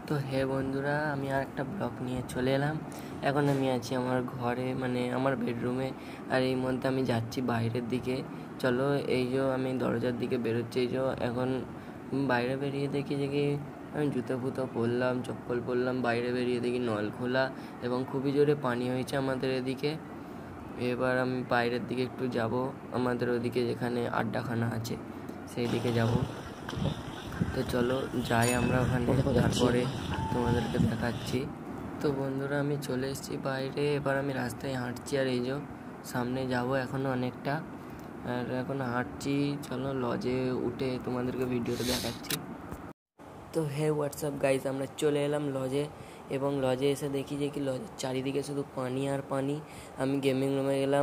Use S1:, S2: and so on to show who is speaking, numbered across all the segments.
S1: তো হে বন্ধুরা, আমি আর একটা ব্লগ নিয়ে চলে এলাম। এখন আমি আছি আমার ঘরে, মানে আমার বেডরুমে। আর এই মধ্যে আমি যাচ্ছি বাইরের দিকে। চলো, এই যে আমি দরজার দিকে বেরোচ্ছি। এই যে এখন বাইরে বেরিয়ে দেখি যে কি আমি জুতো ফুতো পরলাম, চপ্পল পরলাম, বাইরে বেরিয়ে দেখি নল খোলা এবং খুবই জোরে পানি হয়েছে আমাদের এদিকে। এবার আমি বাইরের দিকে একটু যাব, আমাদের ওদিকে যেখানে আড্ডাখানা আছে সেই দিকে যাব। তো চলো যাই আমরা ওখানে, তারপরে তোমাদেরকে দেখাচ্ছি। তো বন্ধুরা, আমি চলে এসেছি বাইরে। এবার আমি রাস্তায় হাঁটছি, আর এই যে সামনে যাব এখনও অনেকটা, আর এখন হাঁটছি। চলো লজে উঠে তোমাদেরকে ভিডিওটা দেখাচ্ছি। তো হে হোয়াটসঅ্যাপ গাইজ, আমরা চলে এলাম লজে। এবং লজে এসে দেখি যে কি লজের চারিদিকে শুধু পানি আর পানি। আমি গেমিং রুমে গেলাম।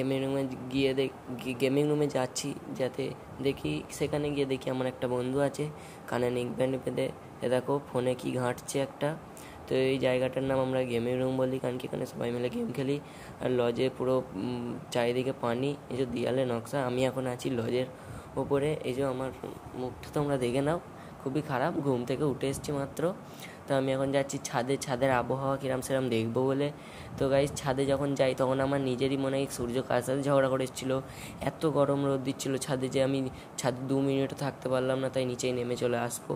S1: গেমিং রুমে যাচ্ছি যাতে দেখি, সেখানে গিয়ে দেখি আমার একটা বন্ধু আছে কানে নেকব্যান্ড বেঁধে, দেখো ফোনে কি ঘাঁটছে একটা। তো এই জায়গাটার নাম আমরা গেমিং রুম বলি, কারণ কি এখানে সবাই মিলে গেম খেলি। আর লজে পুরো চারিদিকে পানি, এই যে দেয়ালে নকশা। আমি এখন আছি লজের ওপরে। এই যে আমার মুখটা তোমরা দেখে নাও, খুবই খারাপ, ঘুম থেকে উঠে এসেছি মাত্র। তো আমি এখন যাচ্ছি ছাদের আবহাওয়া কিরম সেরম দেখবো বলে। তো গাইস, ছাদে যখন যাই তখন আমার নিজেরই মনে হয় সূর্য কার সাথে ঝগড়া করে এসেছিলো। এত গরম রোদ দিচ্ছিল ছাদে যে আমি ছাদে 2 মিনিটও থাকতে পারলাম না, তাই নিচেই নেমে চলে আসবো।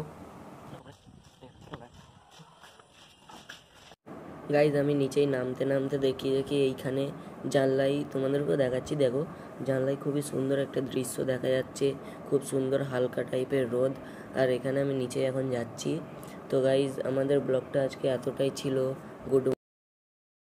S1: গাইজ, আমি নিচেই নামতে নামতে দেখি এইখানে জানলায়, তোমাদেরকেও দেখাচ্ছি, দেখো জানলায় খুবই সুন্দর একটা দৃশ্য দেখা যাচ্ছে। খুব সুন্দর হালকা টাইপের রোদ। আর এখানে আমি নিচে এখন যাচ্ছি। তো গাইজ, আমাদের ব্লগটা আজকে এতটাই ছিল। গুড